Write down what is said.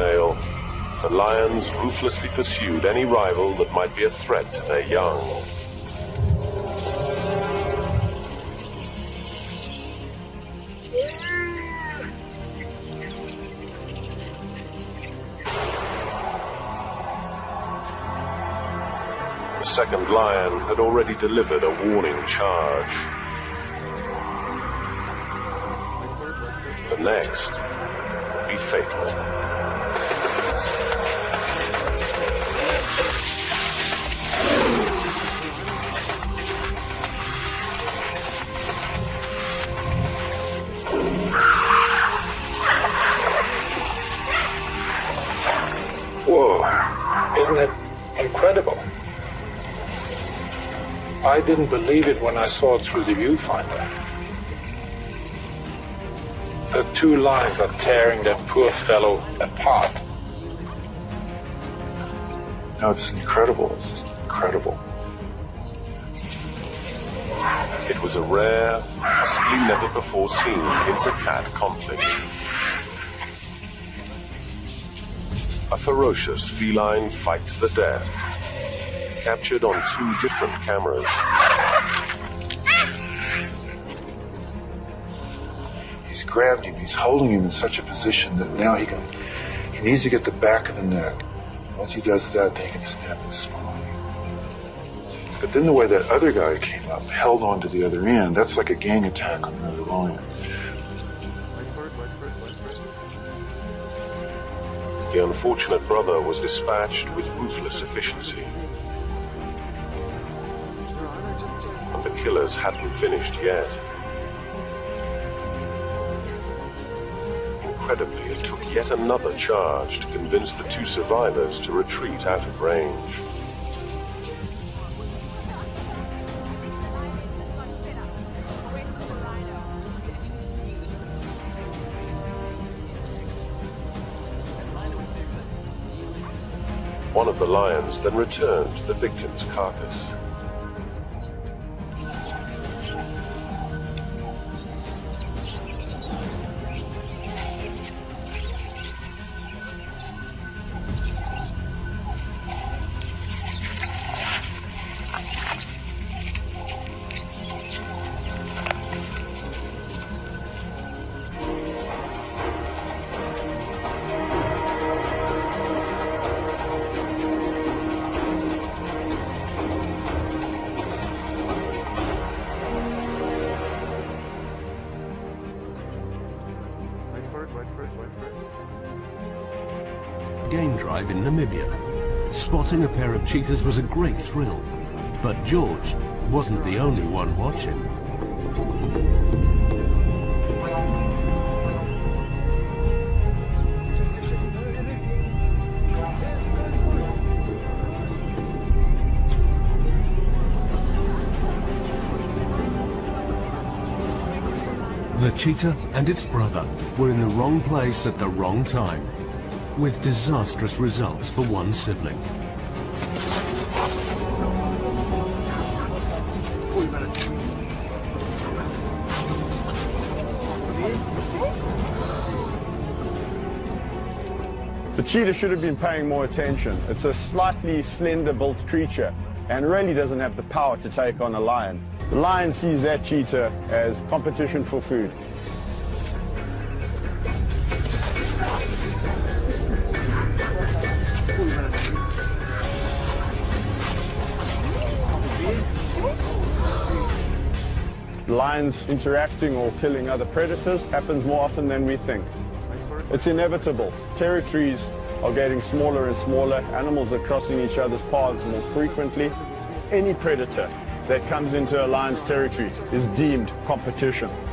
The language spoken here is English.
male, the lions ruthlessly pursued any rival that might be a threat to their young. The second lion had already delivered a warning charge. The next would be fatal. Whoa, isn't it incredible? I didn't believe it when I saw it through the viewfinder. The two lions are tearing that poor fellow apart. No, it's incredible. It's just incredible. It was a rare, possibly never before seen inter-cat conflict. A ferocious feline fight to the death, captured on two different cameras. He's grabbed him, he's holding him in such a position that now he needs to get the back of the neck. Once he does that, then he can snap his spine. But then the way that other guy came up, held on to the other end, that's like a gang attack on another lion. The unfortunate brother was dispatched with ruthless efficiency. And the killers hadn't finished yet. Incredibly, it took yet another charge to convince the two survivors to retreat out of range. One of the lions then returned to the victim's carcass. Game drive in Namibia. Spotting a pair of cheetahs was a great thrill, but George wasn't the only one watching. The cheetah and its brother were in the wrong place at the wrong time, with disastrous results for one sibling. The cheetah should have been paying more attention. It's a slightly slender-built creature and really doesn't have the power to take on a lion. The lion sees that cheetah as competition for food. Lions interacting or killing other predators happens more often than we think. It's inevitable. Territories are getting smaller and smaller. Animals are crossing each other's paths more frequently. Any predator that comes into a lion's territory is deemed competition.